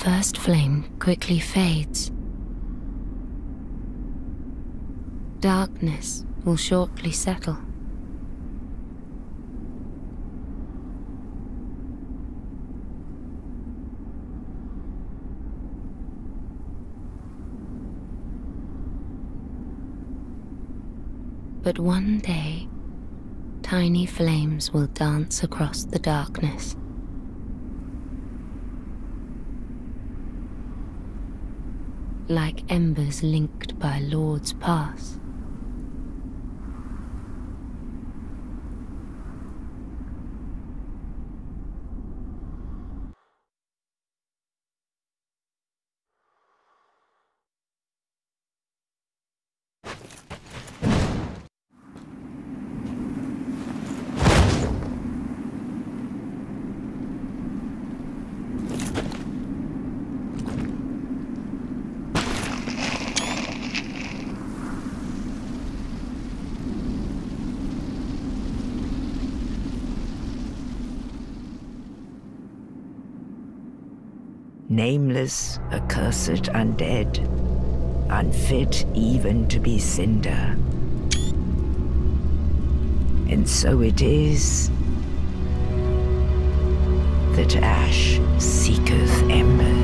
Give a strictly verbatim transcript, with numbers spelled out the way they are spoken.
first flame quickly fades. Darkness will shortly settle. But one day, tiny flames will dance across the darkness. Like embers linked by Lord's Pass. Nameless, accursed undead, unfit even to be cinder. And so it is that ash seeketh embers.